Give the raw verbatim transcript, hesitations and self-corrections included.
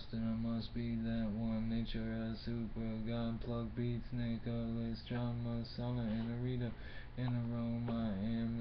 then I must be that one. Nature as super god, plug beats, Nicholas, John, Messana, and a Riddle. In a Rome, I am